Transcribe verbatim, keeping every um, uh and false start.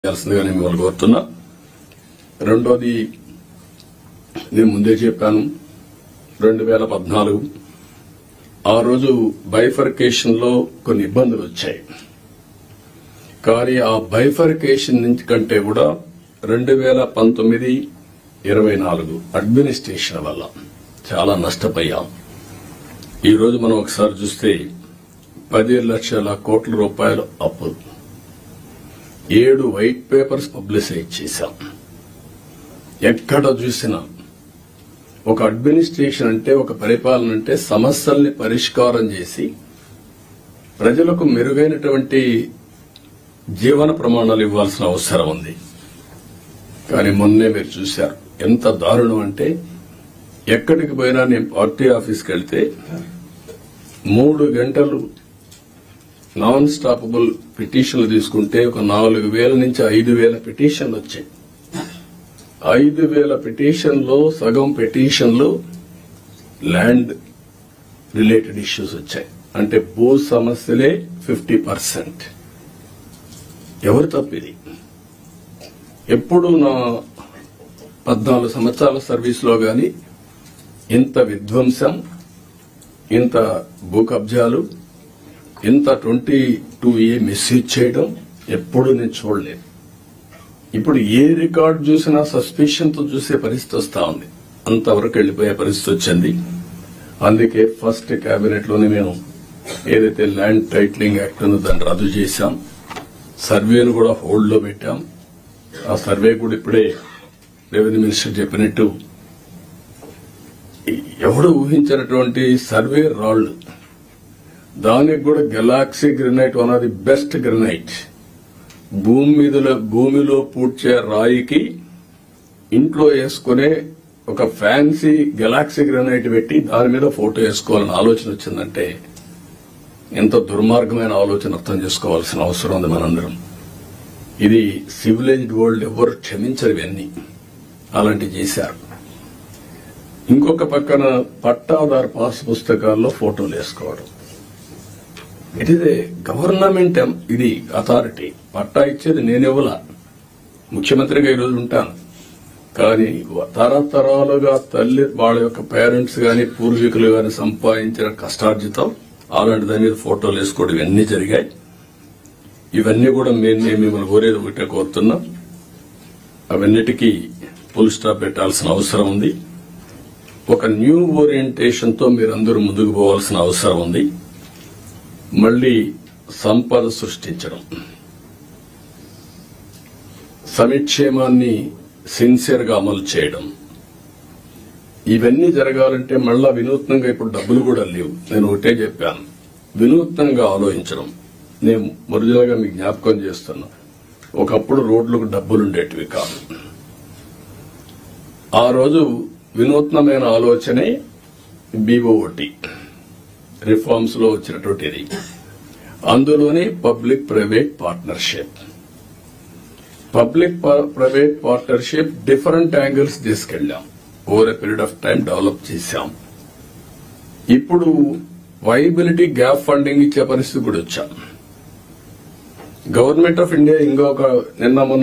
చేయాల్సిందిగా నేను మిమ్మల్ని కోరుతున్నా. రెండోది నేను ముందే చెప్పాను, రెండు వేల పద్నాలుగు ఆ రోజు బైఫర్కేషన్ లో కొన్ని ఇబ్బందులు వచ్చాయి. కానీ ఆ బైఫర్కేషన్ నుంచి కంటే కూడా రెండు వేల పంతొమ్మిది ఇరవై నాలుగు అడ్మినిస్ట్రేషన్ వల్ల చాలా నష్టపోయాం. ఈ రోజు మనం ఒకసారి చూస్తే పది లక్షల కోట్ల రూపాయలు అప్పు, ఏడు వైట్ పేపర్స్ పబ్లిసైజ్ చేశాం. ఎక్కడ చూసినా ఒక అడ్మినిస్ట్రేషన్ అంటే, ఒక పరిపాలన అంటే సమస్యల్ని పరిష్కారం చేసి ప్రజలకు మెరుగైనటువంటి జీవన ప్రమాణాలు ఇవ్వాల్సిన అవసరం ఉంది. కానీ మొన్నే మీరు చూశారు ఎంత దారుణం అంటే, ఎక్కడికి పోయినా నేను పార్టీ ఆఫీస్కి వెళ్తే మూడు గంటలు నాన్ స్టాపబుల్ పిటిషన్లు తీసుకుంటే ఒక నాలుగు వేల నుంచి ఐదు వేల పిటిషన్లు వచ్చాయి. ఐదు వేల పిటిషన్లో సగం పిటిషన్లు ల్యాండ్ రిలేటెడ్ ఇష్యూస్ వచ్చాయి. అంటే భూ సమస్యలే ఫిఫ్టీ పర్సెంట్. ఎవరు తప్పిది? ఎప్పుడు నా పద్నాలుగు సంవత్సరాల సర్వీస్లో గాని ఇంత విధ్వంసం, ఇంత భూ కబ్జాలు, ఇంత ట్వంటీ టూ ఏ మిస్యూజ్ చేయడం ఎప్పుడు నేను చూడలేదు. ఇప్పుడు ఏ రికార్డు చూసినా సస్పిషన్ తో చూసే పరిస్థితి వస్తా ఉంది. అంతవరకు వెళ్లిపోయే పరిస్థితి వచ్చింది. అందుకే ఫస్ట్ కేబినెట్ లోనే మేము ఏదైతే ల్యాండ్ టైటిలింగ్ యాక్ట్ ఉందో దాన్ని రద్దు చేశాం. సర్వేను కూడా హోల్డ్ లో పెట్టాం. ఆ సర్వే కూడా ఇప్పుడే రెవెన్యూ మినిస్టర్ చెప్పినట్టు ఎవడు ఊహించినటువంటి సర్వే రాళ్లు, దానికి కూడా galaxy granite, one of the best granite. భూమి మీద భూమిలో పూడ్చే రాయికి ఇంట్లో వేసుకునే ఒక ఫ్యాన్సీ గెలాక్సీ గ్రెనైట్ పెట్టి దాని మీద ఫోటో వేసుకోవాలని ఆలోచన వచ్చిందంటే ఎంత దుర్మార్గమైన ఆలోచన అర్థం చేసుకోవాల్సిన అవసరం ఉంది మనందరం. ఇది సివిలైజ్డ్ వరల్డ్ ఎవరు క్షమించరు. ఇవన్నీ అలాంటివి చేశారు. ఇంకొక పక్కన పట్టాదారు పాస్ పుస్తకాల్లో ఫోటోలు వేసుకోవడం. ఇట్ ఈస్ ఏ గవర్నమెంట్, ఇది అథారిటీ. పట్టా ఇచ్చేది నేనెవలా, ముఖ్యమంత్రిగా ఈరోజు ఉంటాను. కానీ తరతరాలుగా తల్లి వాళ్ళ యొక్క పేరెంట్స్ గాని పూర్వీకులు గాని సంపాదించిన కష్టార్జితం అలాంటి దాని మీద ఫోటోలు వేసుకోవడం ఇవన్నీ జరిగాయి. ఇవన్నీ కూడా మేము మిమ్మల్ని కోరేది ఒకటే కోరుతున్నాం, అవన్నిటికీ ఫుల్ స్టాప్ పెట్టాల్సిన అవసరం ఉంది. ఒక న్యూ ఓరియంటేషన్ తో మీరందరూ ముందుకు పోవాల్సిన అవసరం ఉంది. మళ్లీ సంపద సృష్టించడం, సమిక్షేమాన్ని సిన్సియర్ గా అమలు చేయడం, ఇవన్నీ జరగాలంటే మళ్ళా వినూత్నంగా ఇప్పుడు డబ్బులు కూడా లేవు. నేను ఒకటే చెప్పాను, వినూత్నంగా ఆలోచించడం. నేను ఒరిజినల్ గా మీకు జ్ఞాపకం చేస్తున్నా, ఒకప్పుడు రోడ్లకు డబ్బులుండేటివి కాదు. ఆ రోజు వినూత్నమైన ఆలోచనే బీఓటీ రిఫార్మ్స్ లో వచ్చినటువంటిది. అందులోనే public private partnership. Public private partnership different angles తీసుకెళ్లాం, over a period of time develop చేశాం. ఇప్పుడు వైబిలిటీ గ్యాప్ ఫండింగ్ ఇచ్చే పరిస్థితి కూడా వచ్చాం. గవర్నమెంట్ ఆఫ్ ఇండియా ఇంకొక నిన్న మొన్న